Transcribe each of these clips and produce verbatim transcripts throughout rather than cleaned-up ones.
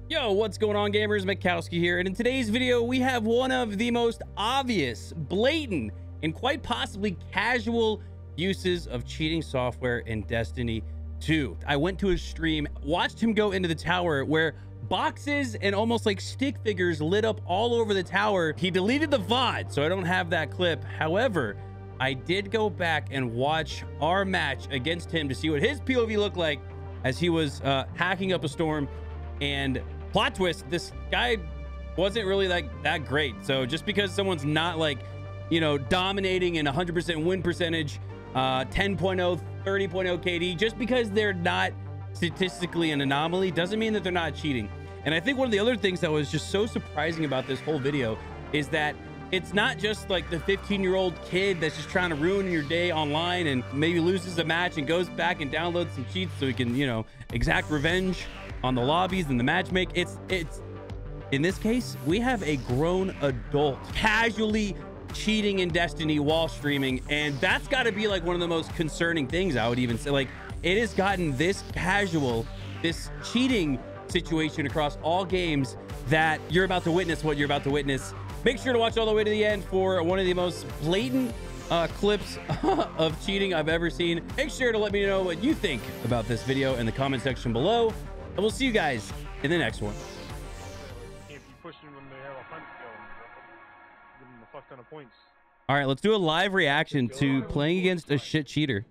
Yo, what's going on, gamers? Makowski here, and in today's video we have one of the most obvious, blatant, and quite possibly casual uses of cheating software in Destiny two. I went to his stream, watched him go into the tower where boxes and almost like stick figures lit up all over the tower. He deleted the V O D, so I don't have that clip. However, I did go back and watch our match against him to see what his P O V looked like as he was uh, hacking up a storm. And plot twist, this guy wasn't really like that great. So just because someone's not like, you know, dominating in one hundred percent win percentage, uh, ten point oh, thirty point oh K D, just because they're not statistically an anomaly doesn't mean that they're not cheating. And I think one of the other things that was just so surprising about this whole video is that it's not just like the fifteen year old kid that's just trying to ruin your day online and maybe loses a match and goes back and downloads some cheats so he can, you know, exact revenge on the lobbies and the matchmake. It's it's in this case, we have a grown adult casually cheating in Destiny while streaming, and that's got to be like one of the most concerning things. I would even say, like, it has gotten this casual, this cheating situation across all games, that you're about to witness what you're about to witness. Make sure to watch all the way to the end for one of the most blatant uh, clips of cheating I've ever seen. Make sure to let me know what you think about this video in the comment section below, and we'll see you guys in the next one. If you push them when they have a hunt going, give them a fuck ton of points. All right, let's do a live reaction to playing against a shit cheater.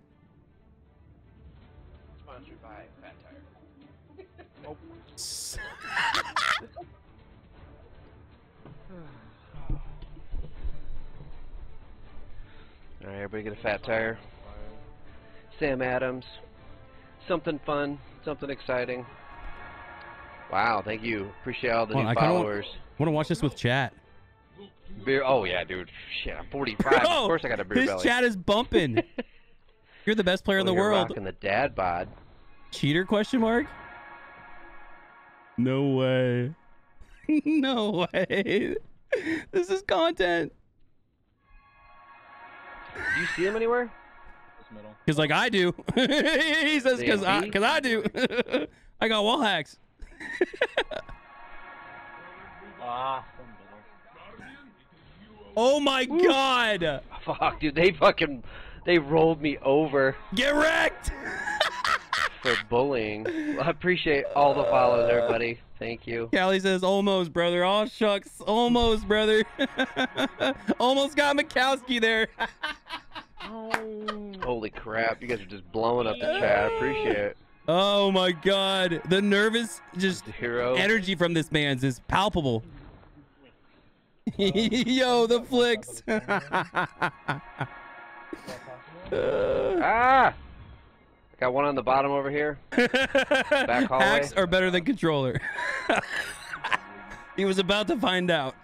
Sponsored by Fat Tire. Oh. All right, everybody get a Fat Tire. Sam Adams. Something fun, something exciting. Wow, thank you. Appreciate all the Well, new I kinda followers. Want to watch this with chat? Beer. Oh yeah, dude. Shit, I'm forty-five. Bro, of course I got a beer his belly. chat is bumping. You're the best player in Oh, the you're world. rocking the dad bod. Cheater question mark? No way. No way. This is content. Do you see him anywhere? Because like I do. He says because I, because I do. I got wall hacks. Ah. Oh my god. Fuck, dude. They fucking, they rolled me over Get wrecked. for bullying. Well, I appreciate all the follows, everybody. Thank you. Callie says almost, brother. Oh shucks. Almost, brother. Almost got Makowski there. Holy crap, you guys are just blowing up the chat. I appreciate it. Oh my god. The nervous just Hero. energy from this man's is palpable. Yo, the flicks. Ah! I got one on the bottom over here. Back hallway. Hacks are better than controller. He was about to find out.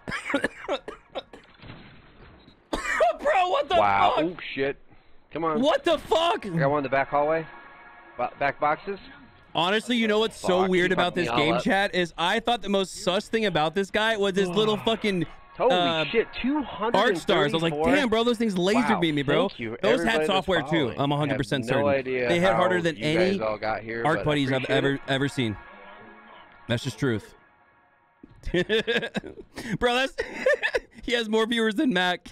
Bro, what the Wow. fuck? Oh, shit. Come on. What the fuck? I got one in the back hallway. Ba back boxes. Honestly, you know what's so Fuck, weird you about fucked me this all game up. chat is I thought the most sus thing about this guy was his little fucking Holy uh, shit, two hundred art stars. I was like, damn, bro, those things laser Wow, beam me, bro. thank you, Those everybody had that's software too. following. I'm one hundred percent I have certain. no idea They hit how harder than you any guys all got here, art but I buddies I've appreciate ever it. ever seen. That's just truth. Bro, that's he has more viewers than Mac.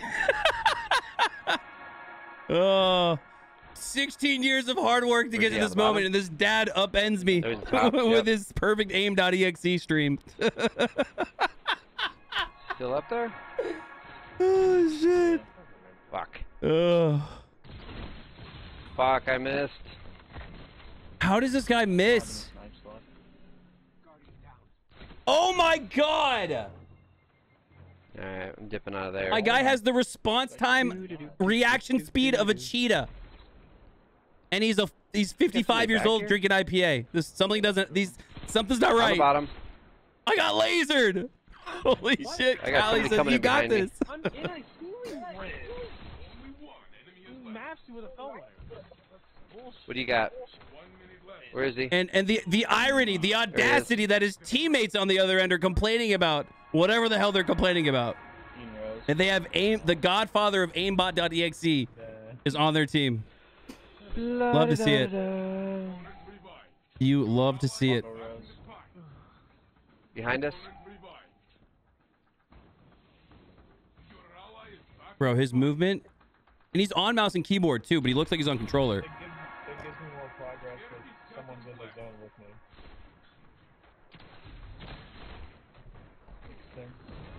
Oh, sixteen years of hard work to Where's get he to on this the bottom? moment, and this dad upends me Oh, he's top, with yep. his perfect aim dot E X E stream. Still up there? Oh shit. Fuck. Oh. Fuck, I missed. How does this guy miss? Oh my god! Alright, I'm dipping out of there. My guy has the response time reaction speed of a cheetah. And he's a he's fifty-five years back old here? drinking I P A. This something doesn't these something's not On the right. bottom. I got lasered. Holy shit. I got Callie somebody says coming you in got behind me. this. I'm in a healing ring. Who maps you with a fell light? What do you got? Where is he? And and the the irony, the audacity that his teammates on the other end are complaining about whatever the hell they're complaining about. And they have aim the godfather of aimbot dot E X E is on their team. Love to see it. You love to see it. Behind us. Bro, his movement, and he's on mouse and keyboard too, but he looks like he's on controller. It gives, it gives me more progress if someone's in the zone with me. There.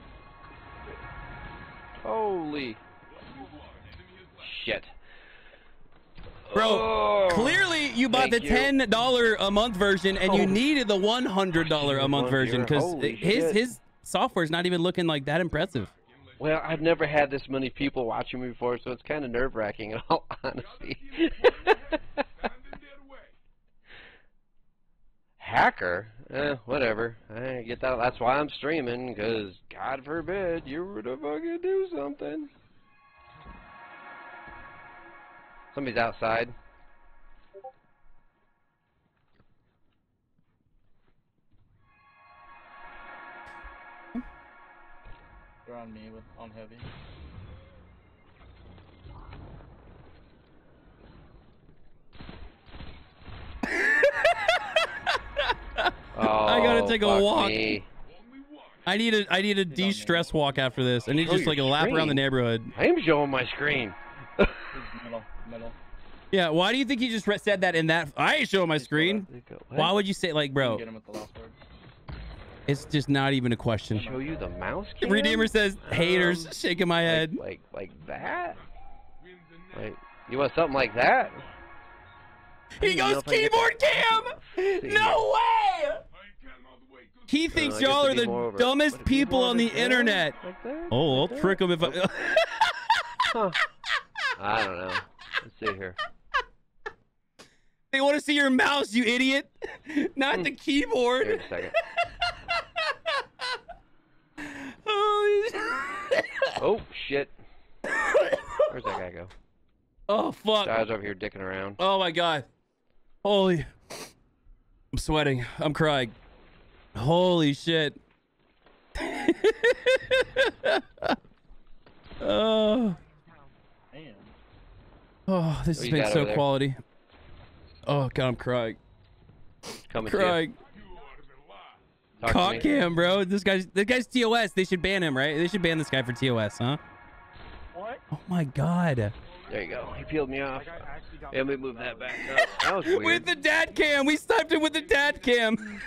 Holy shit. Bro, oh, clearly you bought the you. ten dollar a month version and you Oh. needed the one hundred dollar a month version because Holy his shit. his software's not even looking like that impressive. Well, I've never had this many people watching me before, so it's kind of nerve-wracking in all honesty. Hacker? Eh, whatever. I get that. That's why I'm streaming, because God forbid you were to fucking do something. Somebody's outside. They're on me with on heavy. Oh, I gotta take a fuck walk. me. I need a I need a de-stress walk after this. I need Show just like a your lap around the screen. neighborhood. I am showing my screen. Middle, middle. Yeah, why do you think he just re- said that in that? I ain't showing my screen. What? Why would you say like, bro? Get him at the last word. It's just not even a question. Show you the mouse cam? Redeemer says haters, Um, shaking my head. Like, like, like that? Like, you want something like that? I He don't even know goes if I get keyboard that. cam. See No way. He thinks I guess y'all are it'd be more the of a- dumbest would it be people more on of a the there? internet. Like that? Oh, I'll Like that? trick him if I. Huh. I don't know. Let's see here. They want to see your mouse, you idiot, not the Here keyboard. in a second. Holy shit. Oh, shit. Where's that guy go? Oh fuck. I was over here dicking around. Oh my god. Holy. I'm sweating. I'm crying. Holy shit. Oh. Damn. Oh, this What has you been got so over there? quality. Oh god, I'm crying. Coming to you. Crying. Talk to Cock me. cam, bro. This guy's this guy's T O S. They should ban him, right? They should ban this guy for T O S, huh? What? Oh my god. There you go. He peeled me off. Like I actually got Let me move that back up. That was weird. With the dad cam. We sniped him with the dad cam.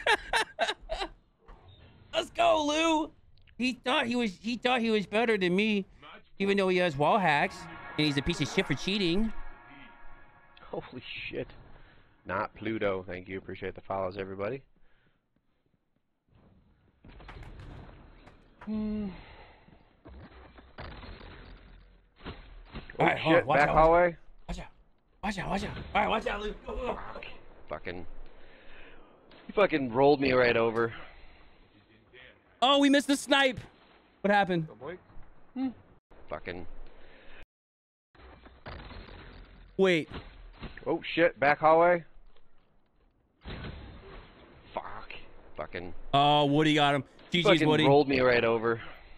Let's go, Lou. He thought he was he thought he was better than me, even though he has wall hacks and he's a piece of shit for cheating. Holy shit. Not Pluto. Thank you. Appreciate the follows, everybody. Hmm. Oh, Alright, hold on, shit. watch Back out. hallway. Watch out. Watch out, watch out. Alright, watch out, Lou. Go, go, go. Fuck. Fucking. He fucking rolled me right over. Oh, we missed the snipe. What happened? Go, boy. Hmm. Fucking. Wait. Oh shit. Back hallway. Fuck. Fucking. Oh, Woody got him. G G's Fucking Woody. rolled me right over.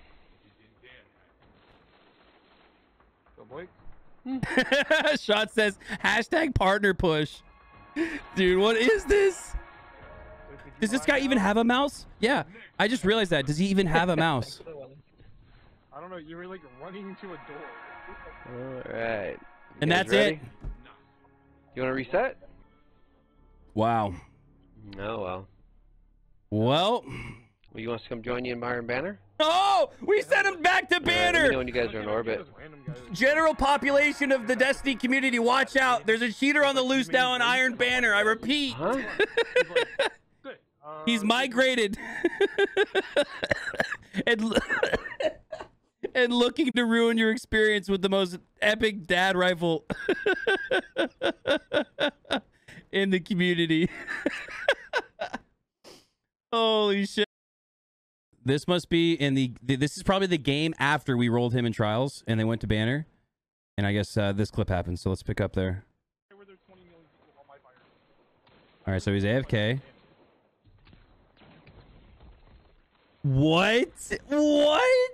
Go, boy. Shot says hashtag partner push. Dude, what is this? Does this guy even have a mouse? Yeah, I just realized that. Does he even have a mouse? I don't know. You were like running into a door. Alright. And that's it. You want to reset? Wow. Oh well. Well. Well, you want us to come join you in Iron Banner? Oh, we sent him back to Alright, let me know Banner. when you guys are in orbit. General population of the Destiny community, watch out. There's a cheater on the loose now on Iron Banner. I repeat. Huh? He's migrated. and, and looking to ruin your experience with the most epic dad rifle in the community. Holy shit. This must be in the, this is probably the game after we rolled him in trials and they went to Banner. And I guess uh, this clip happened. So let's pick up there. All right. So he's A F K. What? What?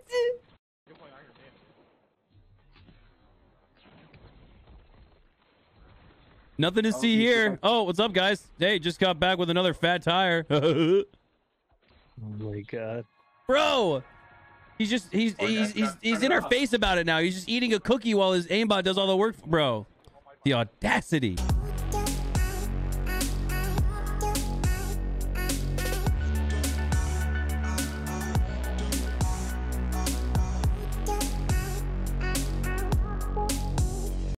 Nothing to see here. Oh, what's up, guys? Hey, just got back with another fat tire. Oh my god. Bro! He's just, he's, Oh, he's, yeah, he's, yeah. he's in our face about it now. He's just eating a cookie while his aimbot does all the work. Bro, the audacity.